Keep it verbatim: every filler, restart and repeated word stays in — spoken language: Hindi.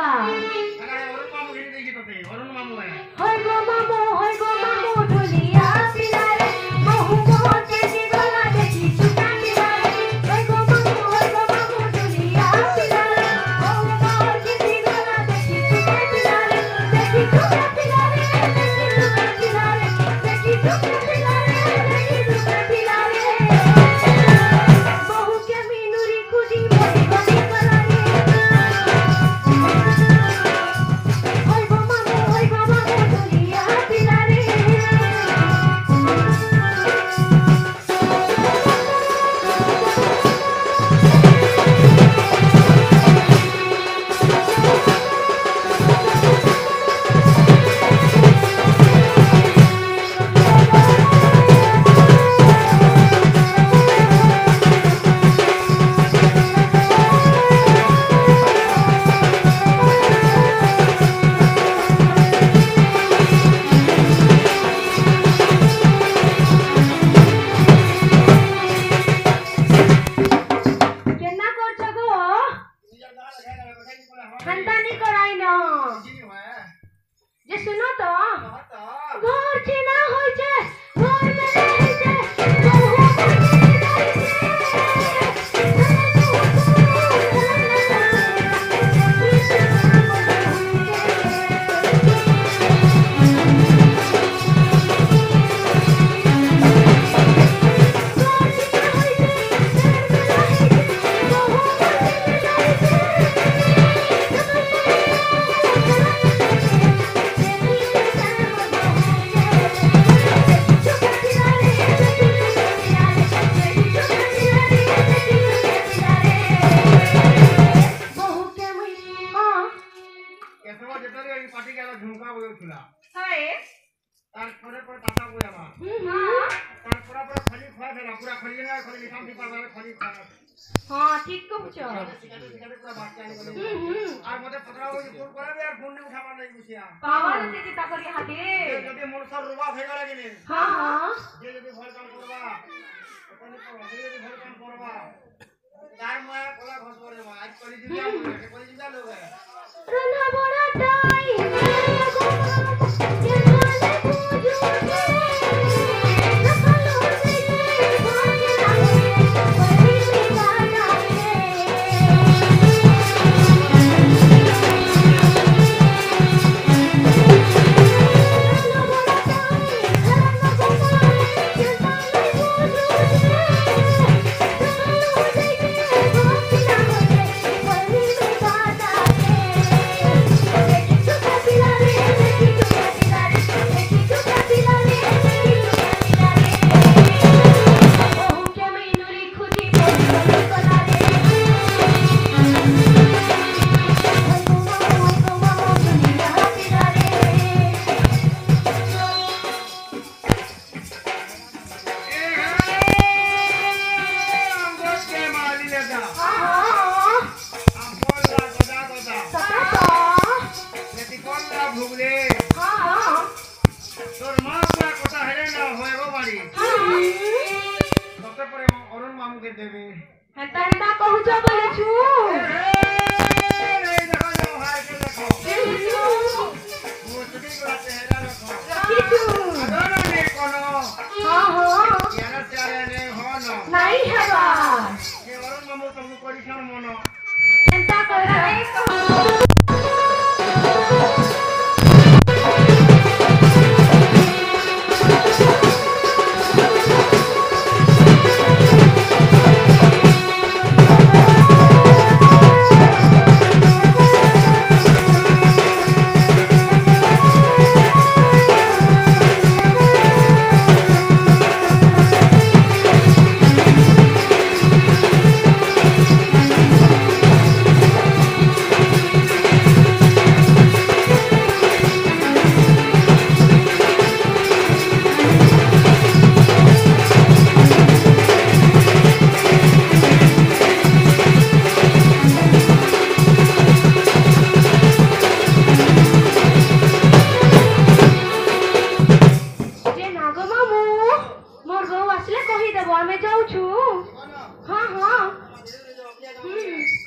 होय गो मामू होय गो मामू ढोलिया पिला रे बहु बहुत तेजी गला देखी चुका पिला रे होय गो मामू होय गो मामू ढोलिया पिला रे बहु बहुत तेजी गला देखी चुका पिला रे देखी चुका पिला रे देखी चुका पिला रे देखी चुका पिला रे देखी चुका पिला रे बहु के मीनुरी खुदी बड़ी बड़ी करा रे होय गो मामू होय गो मामू ढोलिया पिला रे केना करछ गो खानदानी कराई न जे सुनो तो घर चिना होय छे घर में रहै छे बहु हाँ ठीक कहछ আর মতে পতরা ওই ফোন করাবে আর ফোন নি উঠাবা নাই বুঝিয়া পাওয়ার থেকে তাকরি হাতে যদি মনসার রুবা হয়ে গেল কিনে हाँ हाँ যে যদি ভয় কাম করবা ওখানে করবা যে যদি ভয় কাম করবা তার মায়া কলা ঘস করে মা আজ করে দিবা করে দিবা লোক रन्हा बड़ा टाई मेरे गो मामू के नाले पूजू रे नखलो से भागला रे परी गाना रे रन्हा बड़ा टाई रन्हा गो मामू के नाले पूजू रे नखलो से भागला रे परी गाना रे देखी चुका पिला रे देखी चुका पिला रे देखी चुका पिला रे देखी चुका पिला रे बहु के मीनुरी खुदी बड़ी बड़ी कला रे होय गो मामू होय गो मामू ढोलिया पिला रे अंगोट के माली लेदा हाँ हाँ আমল লা গদা গদা सता तो নেতি কোন লা ভুগলে हाँ हाँ তোর মা পুরা কথা হেরে না হয় গো বাড়ি हाँ তবে পরে অরুণ মামুকে দেবে हेंता हेंता कहूछ बोले छु এই দেখো যাও ভাই কে দেখো वो छुट्टी को चेहरा रखो रखी छु अदर ने कोनो हाँ हाँ याना चारे ने हो न नहीं हेबा ये अरुण मामू तुमको परिश्रम मनो हेंता करे कही देबो हमें जाऊ छु हाँ हाँ हम्म